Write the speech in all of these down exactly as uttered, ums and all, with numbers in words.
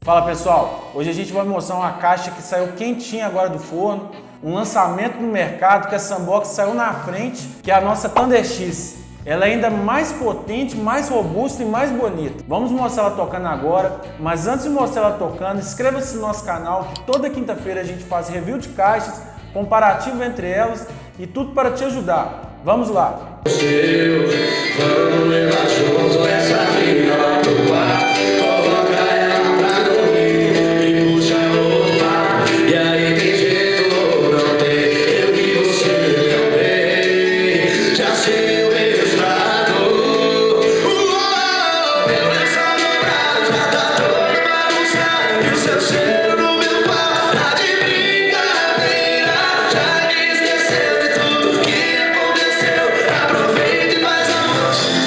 Fala pessoal, hoje a gente vai mostrar uma caixa que saiu quentinha agora do forno, um lançamento no mercado que a Sunbox saiu na frente, que é a nossa Thunder X. Ela é ainda mais potente, mais robusta e mais bonita. Vamos mostrar ela tocando agora, mas antes de mostrar ela tocando, inscreva-se no nosso canal que toda quinta-feira a gente faz review de caixas, comparativo entre elas e tudo para te ajudar. Vamos lá! Vamos levar junto essa vida lá pro quarto, coloca ela pra dormir e puxa a roupa. E aí tem jeito ou não tem, eu e você também. Já sei o resultado. Uou, eu nessa dobrada já tá todo bagunçado. E o seu cheiro no meu pau tá de brincadeira. Já esqueceu de tudo que aconteceu. Aproveita e faz amor.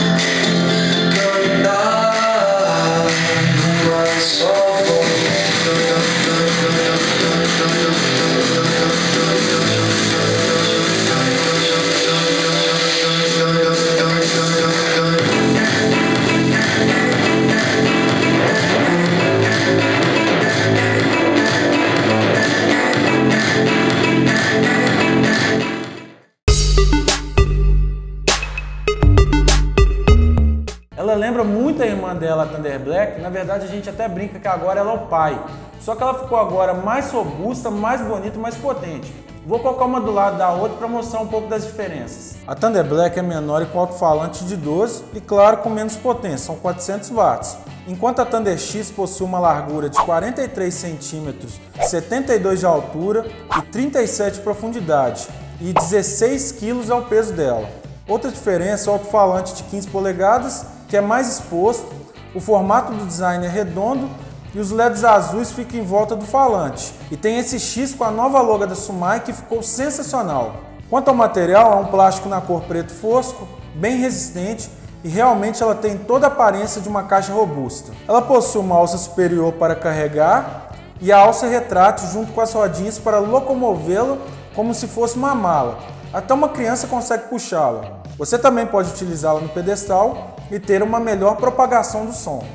Ela lembra muito a irmã dela, a Thunder Black. Na verdade a gente até brinca que agora ela é o pai. Só que ela ficou agora mais robusta, mais bonita, mais potente. Vou colocar uma do lado da outra para mostrar um pouco das diferenças. A Thunder Black é menor e com alto-falante de doze e claro com menos potência, são quatrocentos watts. Enquanto a Thunder X possui uma largura de quarenta e três centímetros, setenta e dois de altura e trinta e sete de profundidade e dezesseis quilos é o peso dela. Outra diferença é o alto-falante de quinze polegadas, que é mais exposto, o formato do design é redondo e os L E Ds azuis ficam em volta do falante. E tem esse X com a nova logo da Sumai que ficou sensacional. Quanto ao material, é um plástico na cor preto fosco, bem resistente e realmente ela tem toda a aparência de uma caixa robusta. Ela possui uma alça superior para carregar e a alça retrátil junto com as rodinhas para locomovê-la como se fosse uma mala. Até uma criança consegue puxá-la. Você também pode utilizá-la no pedestal e ter uma melhor propagação do som.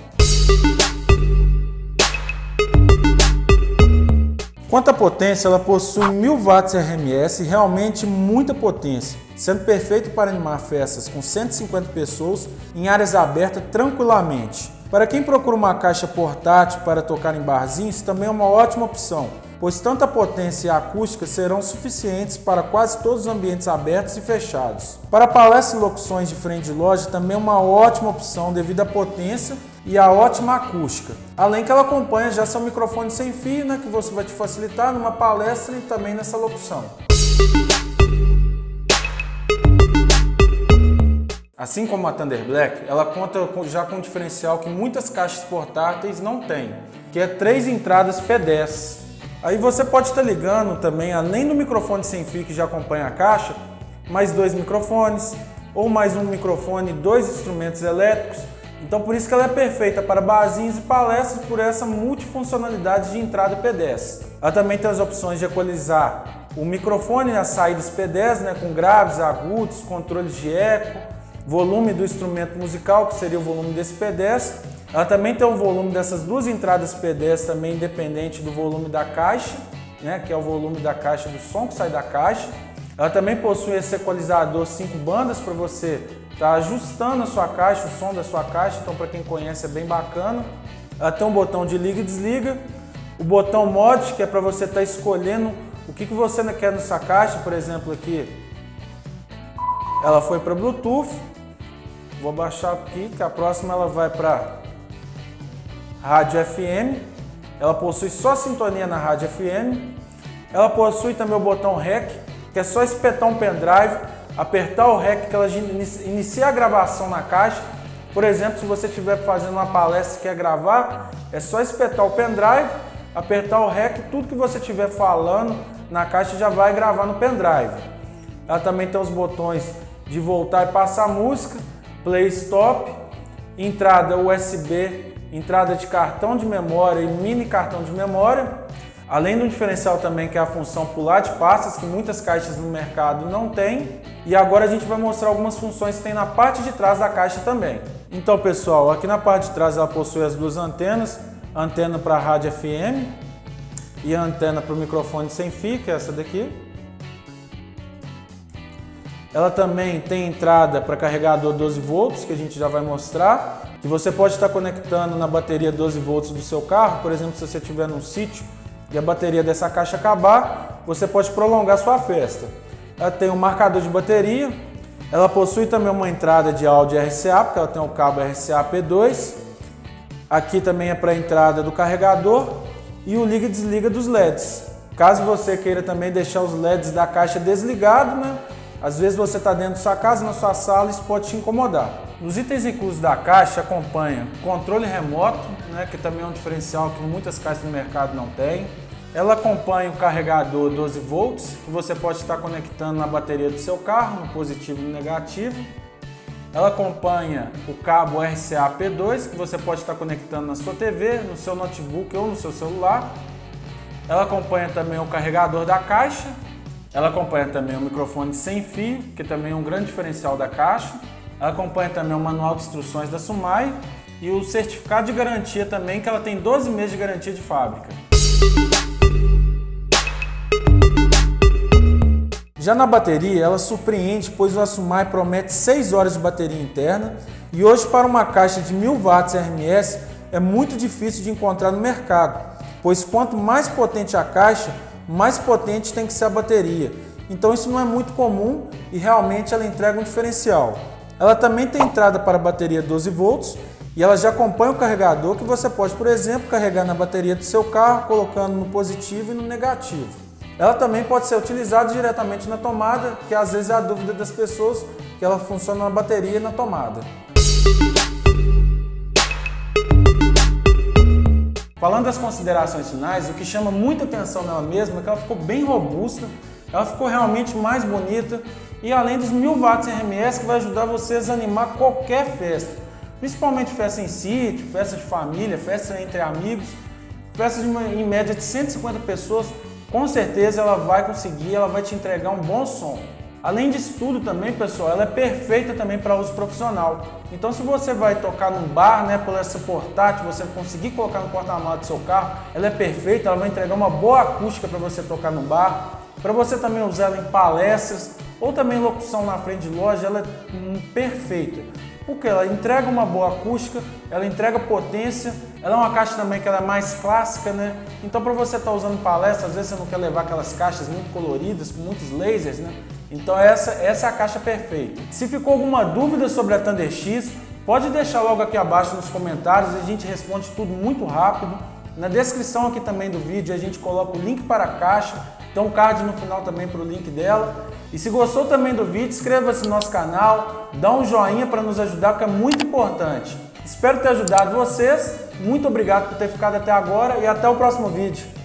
Quanto à potência, ela possui mil watts R M S e realmente muita potência, sendo perfeito para animar festas com cento e cinquenta pessoas em áreas abertas tranquilamente. Para quem procura uma caixa portátil para tocar em barzinhos, também é uma ótima opção, pois tanto a potência e a acústica serão suficientes para quase todos os ambientes abertos e fechados. Para palestras e locuções de frente de loja também é uma ótima opção devido à potência e à ótima acústica. Além que ela acompanha já seu microfone sem fio, né, que você vai te facilitar numa palestra e também nessa locução. Assim como a Thunder Black, ela conta já com um diferencial que muitas caixas portáteis não têm, que é três entradas P dez. Aí você pode estar ligando também, além do microfone sem fio que já acompanha a caixa, mais dois microfones, ou mais um microfone e dois instrumentos elétricos. Então por isso que ela é perfeita para barzinhos e palestras por essa multifuncionalidade de entrada P dez. Ela também tem as opções de equalizar o microfone e as saídas P dez, né, com graves, agudos, controles de eco, volume do instrumento musical, que seria o volume desse P dez. Ela também tem o volume dessas duas entradas P dez também independente do volume da caixa, né, que é o volume da caixa do som que sai da caixa. Ela também possui esse equalizador cinco bandas para você estar tá ajustando a sua caixa, o som da sua caixa, então para quem conhece é bem bacana. Ela tem um botão de liga e desliga, o botão mod, que é para você estar tá escolhendo o que, que você quer na sua caixa, por exemplo aqui. Ela foi para Bluetooth, vou baixar aqui, que a próxima ela vai para rádio F M, ela possui só sintonia na rádio F M, ela possui também o botão REC, que é só espetar um pendrive, apertar o REC que ela inicia a gravação na caixa. Por exemplo, se você estiver fazendo uma palestra e quer gravar, é só espetar o pendrive, apertar o REC, tudo que você estiver falando na caixa já vai gravar no pendrive. Ela também tem os botões de voltar e passar música, play stop, entrada U S B, entrada de cartão de memória e mini cartão de memória, além do diferencial também que é a função pular de pastas, que muitas caixas no mercado não tem. E agora a gente vai mostrar algumas funções que tem na parte de trás da caixa também. Então pessoal, aqui na parte de trás ela possui as duas antenas, antena para rádio F M e a antena para o microfone sem fio, que é essa daqui. Ela também tem entrada para carregador doze volts, que a gente já vai mostrar, que você pode estar conectando na bateria doze volts do seu carro. Por exemplo, se você estiver num sítio e a bateria dessa caixa acabar, você pode prolongar sua festa. Ela tem um marcador de bateria, ela possui também uma entrada de áudio R C A, porque ela tem o cabo R C A P dois. Aqui também é para a entrada do carregador e o liga e desliga dos L E Ds. Caso você queira também deixar os L E Ds da caixa desligados, né? Às vezes você está dentro da sua casa, na sua sala, isso pode te incomodar. Os itens inclusos da caixa acompanham controle remoto, né, que também é um diferencial que muitas caixas no mercado não têm. Ela acompanha o carregador doze volts, que você pode estar conectando na bateria do seu carro, no positivo e no negativo. Ela acompanha o cabo R C A P dois, que você pode estar conectando na sua T V, no seu notebook ou no seu celular. Ela acompanha também o carregador da caixa. Ela acompanha também o microfone sem fio, que também é um grande diferencial da caixa. Ela acompanha também o manual de instruções da Sumai e o certificado de garantia também, que ela tem doze meses de garantia de fábrica. Já na bateria, ela surpreende, pois a Sumai promete seis horas de bateria interna e hoje, para uma caixa de mil watts R M S, é muito difícil de encontrar no mercado, pois quanto mais potente a caixa, mais potente tem que ser a bateria. Então isso não é muito comum e realmente ela entrega um diferencial. Ela também tem entrada para bateria doze volts e ela já acompanha o carregador, que você pode, por exemplo, carregar na bateria do seu carro, colocando no positivo e no negativo. Ela também pode ser utilizada diretamente na tomada, que às vezes é a dúvida das pessoas, que ela funciona na bateria e na tomada. Falando das considerações finais, o que chama muita atenção nela mesma é que ela ficou bem robusta, ela ficou realmente mais bonita e além dos mil watts R M S, que vai ajudar vocês a animar qualquer festa, principalmente festa em sítio, festa de família, festa entre amigos, festa de uma, em média de cento e cinquenta pessoas, com certeza ela vai conseguir, ela vai te entregar um bom som. Além disso tudo também, pessoal, ela é perfeita também para uso profissional. Então, se você vai tocar num bar, né, por essa portátil, você conseguir colocar no porta-malas do seu carro, ela é perfeita, ela vai entregar uma boa acústica para você tocar no bar, para você também usar ela em palestras ou também locução na frente de loja, ela é hum, perfeita. Porque ela entrega uma boa acústica, ela entrega potência, ela é uma caixa também que ela é mais clássica, né? Então, para você estar tá usando palestra, às vezes você não quer levar aquelas caixas muito coloridas, com muitos lasers, né? Então essa, essa é a caixa perfeita. Se ficou alguma dúvida sobre a Thunder X, pode deixar logo aqui abaixo nos comentários, a gente responde tudo muito rápido. Na descrição aqui também do vídeo a gente coloca o link para a caixa, tem um card no final também para o link dela. E se gostou também do vídeo, inscreva-se no nosso canal, dá um joinha para nos ajudar, que é muito importante. Espero ter ajudado vocês, muito obrigado por ter ficado até agora e até o próximo vídeo.